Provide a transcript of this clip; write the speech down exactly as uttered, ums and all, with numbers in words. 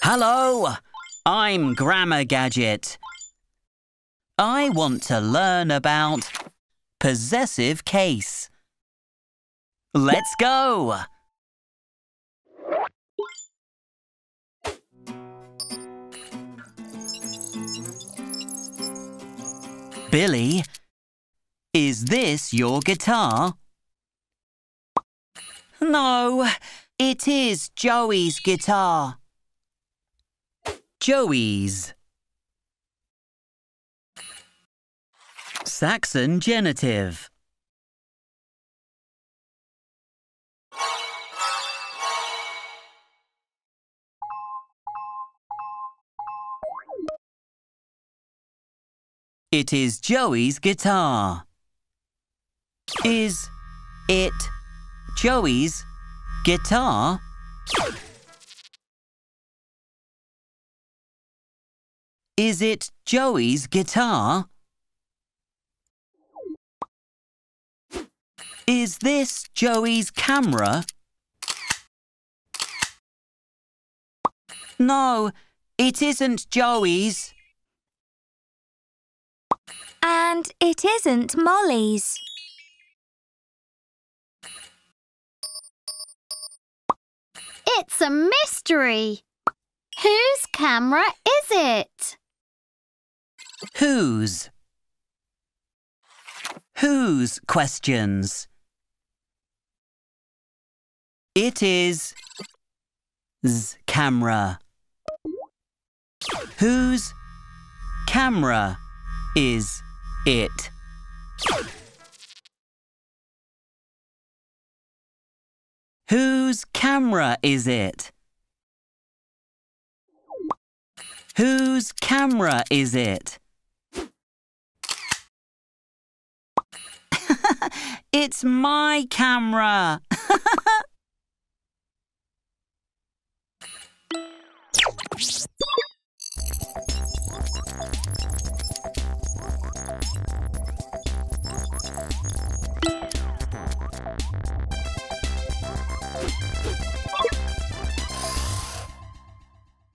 Hello, I'm Grammar Gadget. I want to learn about possessive case. Let's go! Billy, is this your guitar? No, it is Joey's guitar. Joey's. Saxon genitive. It is Joey's guitar. Is it Joey's guitar? Is it Joey's guitar? Is this Joey's camera? No, it isn't Joey's. And it isn't Molly's. It's a mystery. Whose camera is it? Whose? Whose questions? It is Z camera. Whose camera is it? Whose camera is it? Whose camera is it? It's my camera.